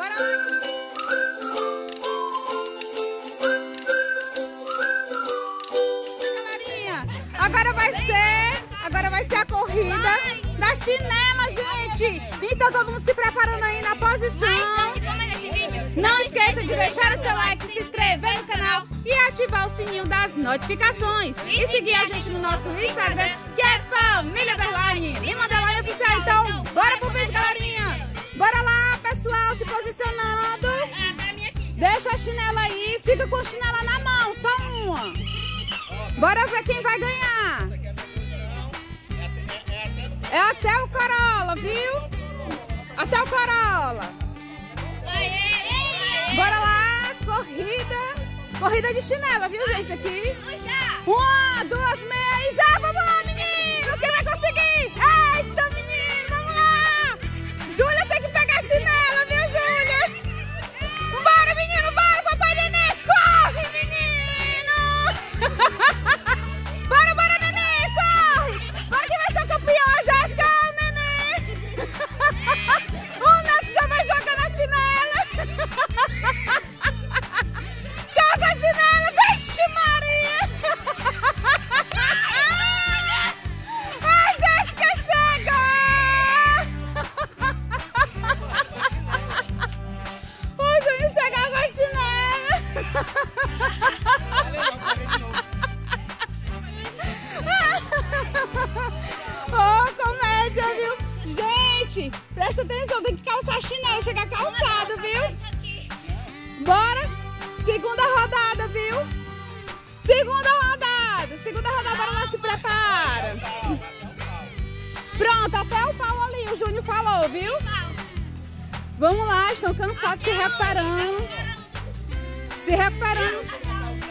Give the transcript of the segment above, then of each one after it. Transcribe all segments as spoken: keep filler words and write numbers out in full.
Galerinha, agora vai ser, agora vai ser a corrida da chinela, gente. Então todo mundo se preparando aí na posição. Não esqueça de deixar o seu like, se inscrever no canal e ativar o sininho das notificações. E seguir a gente no nosso Instagram, que é Família Underline Lima Underline Oficial. Então, bora pro vídeo, galerinha. Bora lá, pessoal, se posicionando. Deixa a chinela aí, fica com a chinela na mão, só uma. Bora ver quem vai ganhar. É até o Corolla, viu? Até o Corolla. Bora lá, corrida. Corrida de chinela, viu, gente? Aqui. Uma, duas, meia e já. Vamos lá, menino. Quem vai conseguir? Eita, menino, vamos lá. Júlia tem que pegar a chinela, viu, Júlia? Bora, menino, bora, papai neném. Corre, menino. Bora, bora, neném, corre. Bora que vai ser o campeão, a Jéssica, neném. O Neto já vai jogando a chinela. Casa a chinela, vixe Maria. A Jéssica chega. O Júnior chegava a chinela. Oh, comédia, viu? Gente, presta atenção, tem que calçar a chinela, chegar calçado, viu? Bora! Segunda rodada, viu? Segunda rodada! Segunda rodada, bora lá, se prepara! Pronto, até o pau ali, o Júnior falou, viu? Vamos lá, estão cansados, se reparando. Se reparando.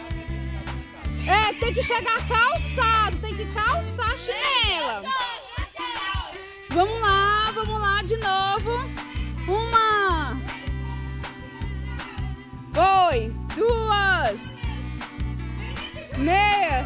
É, tem que chegar calçado, tem que calçar a chinela. Vamos lá, vamos lá de novo. Uma. Foi. Duas. Meia.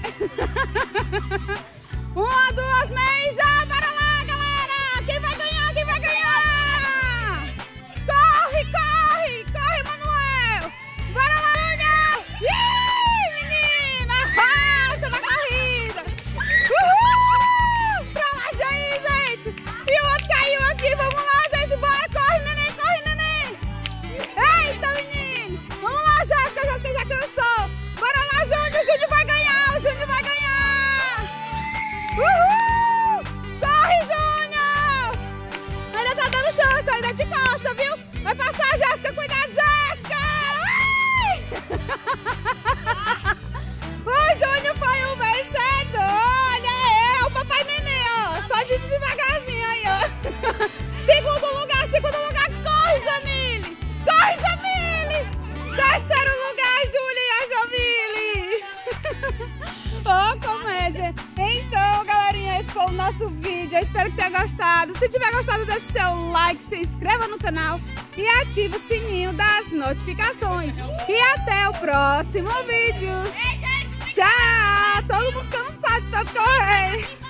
Uma, duas, meia e já. Bora lá, galera. Quem vai ganhar? Quem vai ganhar? Corre, corre. Corre, Manuel. Bora lá, Manuel. Ih, menina. Arrasta na corrida. Uhul. Pra lá, Jair, gente. E o outro caiu aqui. Vamos lá, gente. Bora. Corre, neném. Corre, neném. Eita, menino. Vamos lá, Jéssica. A Jéssica já cansou. Bora lá, Júnior. O Júnior vai ganhar. O Júnior vai ganhar. Uhul. Corre, Júnior. Ainda tá dando chance. Ainda de costa, viu? Vai passar, Jéssica. Cuidado, Jéssica. O Júnior foi o vencedor. Olha eu, papai neném, ó. Só de devagarzinho aí, ó. Segundo lugar, segundo lugar. Corre, Jamile. Corre, Jamile. Terceiro lugar, Júlia e a Jamile. Oh, comédia. Então, galerinha, esse foi o nosso vídeo. Eu espero que tenha gostado. Se tiver gostado, deixe seu like, se inscreva no canal e ative o sininho das notificações. E até o próximo vídeo. Tchau! Todo mundo cansado de correr.